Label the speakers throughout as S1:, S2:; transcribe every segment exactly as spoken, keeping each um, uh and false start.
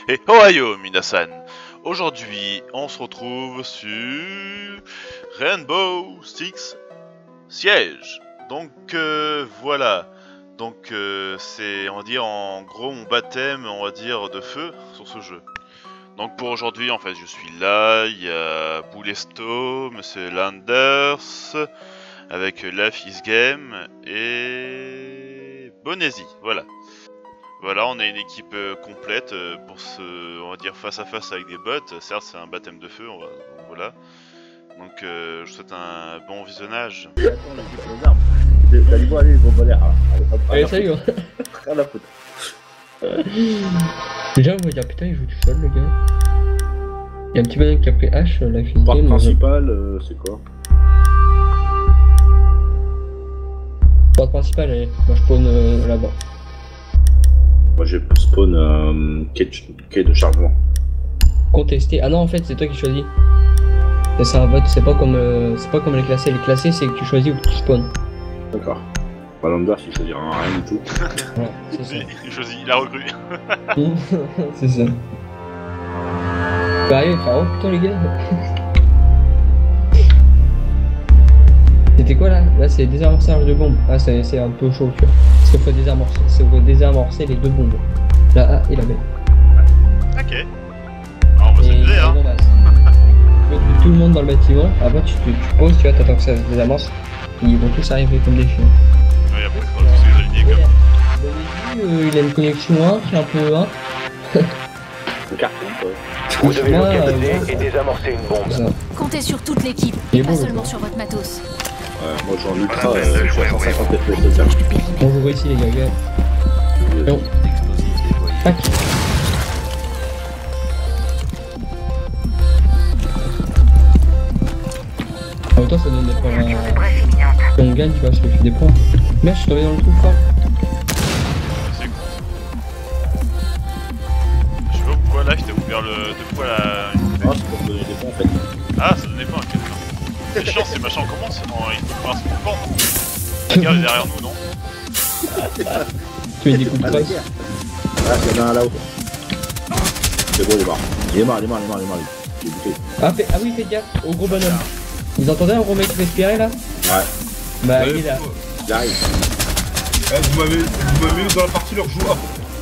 S1: Et Ohio Minasan. Aujourd'hui, on se retrouve sur Rainbow Six Siege. Donc euh, voilà. Donc euh, c'est, on va dire, en gros mon baptême, on va dire, de feu sur ce jeu. Donc pour aujourd'hui, en fait, je suis là. Il y a Boulesto, Monsieur Landers, avec Life is Game et Bonesi. Voilà. Voilà, on a une équipe euh, complète euh, pour ce, on va dire, face à face avec des bots. Certes, c'est un baptême de feu, on va, donc voilà. Donc, euh, je vous souhaite un bon visionnage.
S2: Attends, on a dit les armes. T'as dit quoi, allez, ils vont voler.
S3: Allez, salut.
S2: Rien à foutre.
S3: Déjà, on va dire putain, il joue tout seul, le gars. Il y a un petit bonhomme qui a pris H, la fille.
S2: Porte principale, euh, c'est quoi?
S3: Porte principale, allez, moi je spawn euh, là-bas.
S2: Moi j'ai spawn euh, quai, quai de chargement.
S3: Contesté. Ah non, en fait, c'est toi qui choisis. C'est un vote, c'est pas comme euh, c'est pas comme les classés. Les classés, c'est que tu choisis où tu spawns.
S2: D'accord. Pas Landers, il choisira rien du tout.
S3: Ouais, c'est ça.
S1: Il choisit la recrue.
S3: C'est ça. Bah, il fait oh putain, les gars. C'était quoi là? Là, c'est désamorçage de bombes. Ah, c'est un peu chaud, tu vois. Parce qu'il faut désamorcer, faut désamorcer les deux bombes. La A et la B.
S1: Ok. Alors, on va s'amuser, hein.
S3: Donc, tout le monde dans le bâtiment. Après, tu, tu, tu poses, tu vois, t'attends que ça se désamorce. Ils vont tous arriver comme des chiens.
S1: Oui, après, il faudra tous les aligner comme.
S3: Au début, euh, il a une connexion un qui est un peu un.
S2: Le carton, quoi.
S4: Vous devez
S3: Ouais,
S4: localiser
S3: ouais,
S4: et désamorcer une bombe.
S3: Ça.
S5: Comptez sur toute l'équipe,
S3: Il est
S5: et pas
S3: bon,
S5: seulement
S3: le
S5: sur votre matos.
S2: Ouais, moi j'ai en ultra, euh, je suis à cent cinquante F P S total.
S3: On joue ici, les gars. gars. Non. Tac. En même temps, ça donne des points. Quand on gagne, tu vois, ça fait des points. Merde, je suis tombé dans le trou fort.
S1: C'est cool. Je sais pas pourquoi là, je t'ai ouvert le deux fois la.
S2: Ah, c'est pour me donner des points en fait.
S1: Ah, ça donnait pas un quelque part. C'est chiant, ces machins commencent. Non, il faut pas se comprendre. La guerre est derrière nous, non?
S3: Tu mets des coups de
S2: Ah, la
S3: crosse.
S2: guerre. Ah, il y en a un là-haut. C'est bon, il est mort. Il est mort, il est mort, il est mort, il est mort. Il est buté.
S3: Ah, fait... ah oui, faites gaffe au gros bonhomme. Vous entendez un gros mec respirer là?
S2: Ouais,
S3: Bah,
S6: Ouais,
S3: il est là.
S2: il arrive.
S6: Eh, vous m'avez vous m'avez eu dans la partie leur joueur.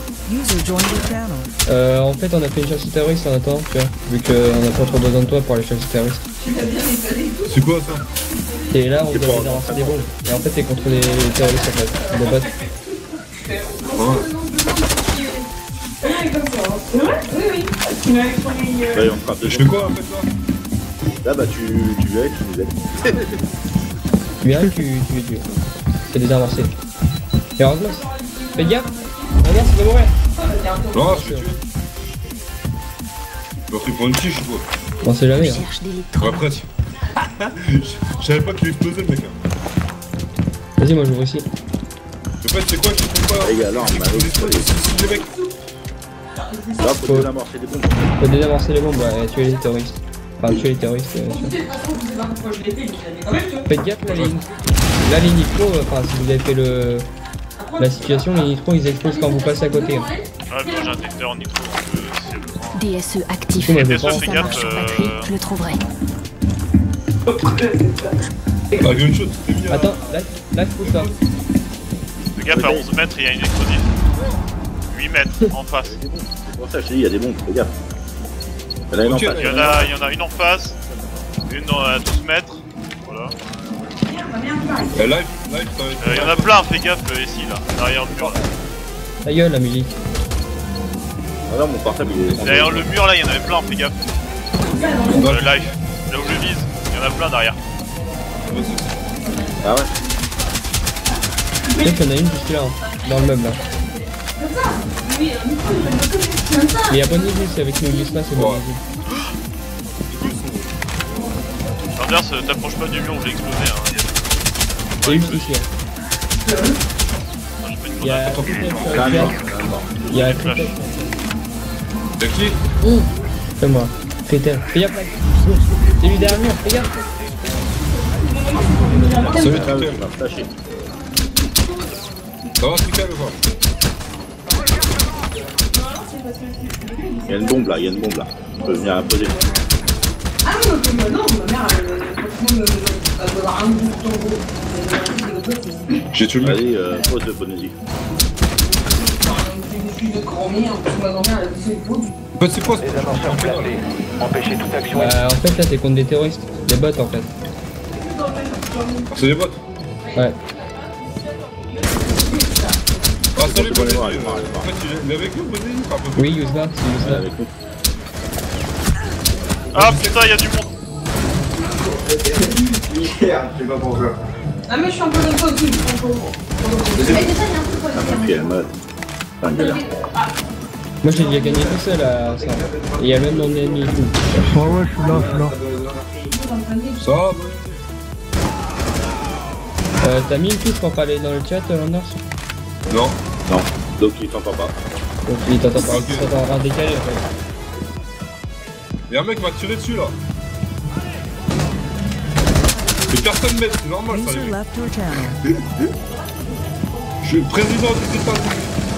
S3: Euh, en fait, on a fait une chasse aux terroristes en attendant, tu vois. Vu qu'on a pas trop besoin de toi pour les chasses aux terroristes.
S6: C'est quoi ça?
S3: Et là, on
S2: C'est
S3: doit
S2: pas-
S3: désamorcer des bombes. Et en fait, t'es contre les terroristes en fait. Des bots.
S2: Ouais, on frappe
S6: Je
S2: dessus.
S6: fais quoi en fait là?
S2: Là, bah, tu, tu viens et tu nous aides.
S3: Tu viens, tu, tu, tu. C'est désamorcé. Et heureusement, fais gaffe. Regarde, ça va mourir.
S6: Non, je suis tué. Je m'en pris pour une tige ou quoi?
S3: On sait jamais. Hein.
S5: Cherche d'électrons.
S6: Ouais, presque. Je savais pas qu'il explosait le mec. Hein.
S3: Vas-y, moi j'ouvre ici.
S6: En fait, c'est quoi qui font pas?
S2: Les gars, là, on m'a
S6: C'est c'est les mecs.
S2: Là, faut
S3: Faut-
S2: désamorcer des bombes.
S3: Faut désamorcer les bombes, ouais, et tuer les terroristes. Enfin, tuer les terroristes. Euh, tu vois. Faites gaffe, la ligne. Là, les nitros, euh, enfin, si vous avez fait le. La situation, les nitros ils explosent quand vous passez à côté. Hein.
S1: Ouais, moi j'ai un détecteur en nitro, donc euh, si elle le prend.
S5: D S E actif.
S3: Ouais,
S1: Et
S3: je
S1: ça,
S3: pense.
S1: fais
S5: Ça
S1: gaffe.
S5: marche sur
S1: euh,
S5: batterie, je le trouverai.
S6: Ah, gunshot, c'était bien.
S3: Attends, là, là, je pousse ça.
S1: Fais gaffe, à onze mètres, il y a une explosive. huit mètres en face.
S2: C'est pour ça que je te dis, il y a des bombes, fais gaffe. Il y en a une en
S6: Ok,
S2: face.
S1: Il y en a, il y en a une en face, une à douze mètres. Voilà.
S6: Eh, live, live, ça va être.
S1: Euh, il y en a plein, fais gaffe euh, ici, là, derrière le mur. Là.
S3: Ta gueule, la musique.
S2: Ah non, mon portable, il est...
S1: Derrière le mur, là, il y en avait plein, fais gaffe. Dans le live, là où je vise, il y en a plein derrière.
S2: Ah ouais.
S3: Peut-être qu'il y en a une juste là, hein, dans le meuble là. Mais y'a pas de niveau, c'est avec nos glisse là, c'est bon.
S6: Ouais.
S1: Anders, euh, t'approches pas du mur où j'ai explosé. Hein.
S3: Et juste ici. Hein.
S1: Enfin, j'ai pas une
S3: Il y a
S1: grenade.
S3: Cricket sur
S2: Ah
S3: la
S2: non,
S3: pierre.
S2: ah non.
S3: Il y a
S1: Des flashs.
S3: Cricket.
S6: T'as qui?
S3: C'est moi. Cricket. Fais gaffe là. C'est lui derrière le mur, fais gaffe.
S6: Ça va
S2: Ah
S6: être
S2: oui,
S6: Twitter.
S2: il m'a flashé.
S6: Ça va, Twitter ou pas?
S2: Il y a une bombe là, il y a une bombe là. On peut venir la poser.
S4: Ah non, non, non, ma mère, elle elle doit avoir un groupe en gros.
S6: J'ai tué le mec.
S2: Vas-y, euh, pose de Ponésie.
S4: Je suis de grand-mère, ma grand-mère, elle a poussé le pot.
S6: Bah, c'est quoi ce
S7: Les amorceurs placés. Empêchez toute action.
S3: Bah, en fait, là, t'es contre des terroristes. Des bots, en fait.
S6: C'est des bots.
S3: Ouais.
S6: Ah, salut,
S2: C'est bon,
S6: Ponésie.
S2: allez voir, allez voir, allez voir.
S6: En fait, il est avec nous, Ponésie. Enfin, pas-
S3: Oui, Yuzma, c'est
S2: Ouais,
S3: Yuzma.
S2: avec nous.
S1: Ah putain, y'a du monde.
S4: Ah mais je suis un peu comme toi aussi, je suis un peu... Mais déjà, il y a un truc pour
S2: Ah, mon pied, elle mode. Enfin, une galère.
S3: Moi, j'ai déjà gagné tout seul à ça. Et il y a même mon ennemi et tout.
S8: Ouais, ouais, je suis là, je suis là.
S6: Ça va,
S3: Euh, t'as mis une touche pour parler dans le chat, Landers?
S6: Non.
S2: Non, donc il t'entend pas.
S3: Donc, il t'entend pas,
S6: Ok.
S3: il t'entend en décalé, en fait.
S6: Y'a un mec qui m'a tiré dessus là. Mais personne m'aide, c'est normal ça. les mecs. Je suis le président des États-Unis.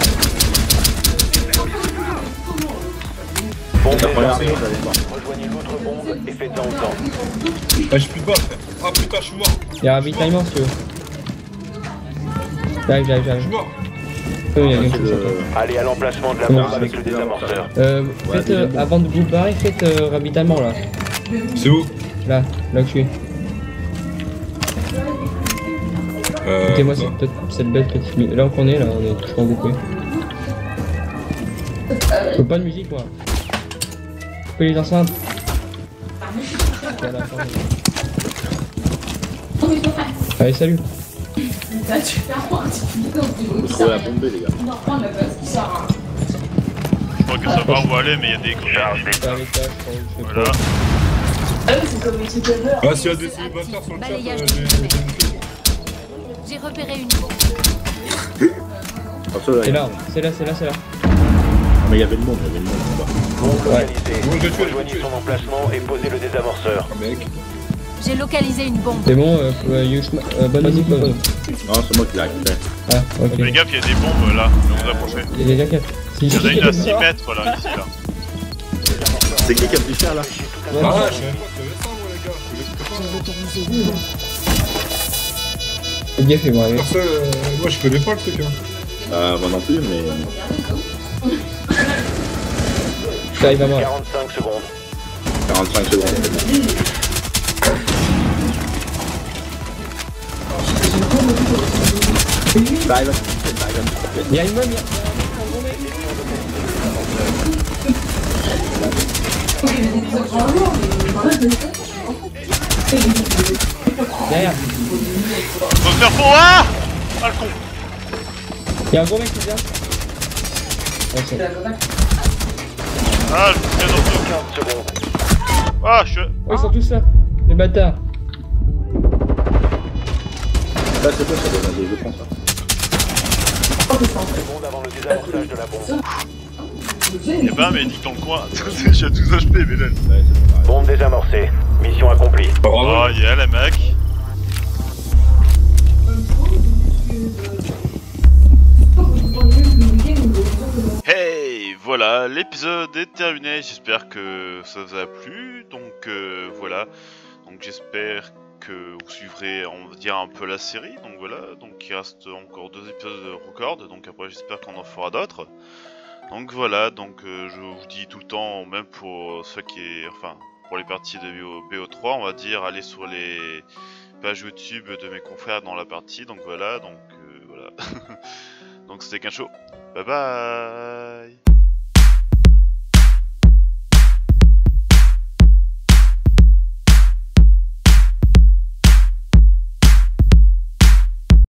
S7: Bombe
S2: La première
S7: désarmée.
S2: chose, allez voir.
S7: Rejoignez l'autre bombe et faites-en autant.
S6: Ah, j'ai plus de balles, frère. Ah putain, je suis mort.
S3: Il y a ravitaillement, si tu veux. J'arrive, j'arrive,
S6: Je
S3: j'arrive.
S6: suis mort.
S3: Euh, il y a
S2: C'est
S3: quelque chose.
S2: le...
S7: Allez à l'emplacement de la
S3: Comment
S7: bombe
S3: ça,
S7: avec
S2: c'est
S7: le
S2: le
S7: désamorceur.
S3: Euh,
S2: Ouais,
S3: faites, euh,
S2: deuxième.
S3: avant de vous barrer, faites euh, ravitaillement, là.
S6: C'est où?
S3: Là, là où je suis.
S6: Euh.
S3: Écoutez-moi,
S6: ça.
S3: c'est peut-être cette belle petite... mu- Là où on est, là, on est toujours groupés. Faut pas de musique, moi. Coupez les enceintes. Voilà, pardon. Allez, salut.
S4: Là, tu fais un particulier dans
S2: Faut trouver la bombe, les gars.
S4: On en reprend la base qui sert à...
S1: Je crois que ça va où aller, mais y'a des gros.
S3: C'est à l'étage, je crois, je sais
S1: Voilà.
S3: pas.
S4: Ah oui, c'est comme les citoyens.
S6: Ah, s'il y a des célibataires sur le chat,
S5: Balayage
S6: euh,
S5: de
S6: j'ai-
S5: fumée.
S6: j'ai-
S5: J'ai repéré une bombe.
S2: Attention, là,
S3: C'est
S2: il y a-
S3: là, c'est là, c'est là, c'est là.
S2: Ah, mais il y avait une bombe, il y avait une bombe là-bas.
S7: Bombe
S3: Ouais.
S7: localisée.
S6: Bon, je vais tuer, je vais
S7: Rejoignez
S6: tuer.
S7: son emplacement et posez le désamorceur.
S6: Ah, mec.
S5: J'ai localisé une bombe.
S3: C'est bon, euh, euh, Yushma, euh, bonne musique, bonne.
S2: Non, c'est moi qui l'ai récupéré.
S3: Ah, ok.
S1: Fais gaffe, y'a des bombes là, ne vous approchez.
S3: Il y a déjà quatre. Si,
S1: Il y en a
S3: si,
S1: une à
S3: si,
S1: six mètres là, ici là.
S2: C'est qui qui a pris cher là?
S6: Ah, je savais pas qu'il y avait ça, moi, les gars. Je connaissais pas.
S5: J'ai localisé une bombe.
S3: Fais gaffe, moi, avec.
S6: Perso, euh, moi, je connais pas le truc, hein.
S2: Euh, moi non plus, mais.
S3: J'arrive à moi, là.
S7: quarante-cinq secondes.
S2: quarante-cinq secondes. Ça arrive à ça arrive à
S3: Il y a une bombe, il y a... Derrière.
S1: Faut se faire pour. Ah Ah le con.
S3: Il y a un gros mec qui vient. Ouais, c'est...
S1: Ah, je suis dans le
S7: quinze secondes.
S1: Ah, je suis.
S3: Oh, ils sont tous là. Les bâtards.
S2: Là, c'est bon, ça donne un deux, je pense.
S7: Secondes avant le désamorçage de la bombe.
S1: Y'a pas un médic dans le coin. Je suis à tous H P, mais là.
S2: Ouais, c'est bon,
S7: Bombe désamorcée. Mission accomplie.
S6: Bravo.
S1: Oh, yeah, les mecs. Hey, voilà, l'épisode est terminé. J'espère que ça vous a plu. Donc euh, voilà. Donc j'espère que vous suivrez, on va dire, un peu la série. Donc voilà. Donc il reste encore deux épisodes de record. Donc après j'espère qu'on en fera d'autres. Donc voilà. Donc euh, je vous dis tout le temps, même pour ceux qui, enfin, pour les parties de B O trois, on va dire, allez sur les pages YouTube de mes confrères dans la partie. Donc voilà. Donc euh, voilà. Donc c'était qu'un show. Bye bye.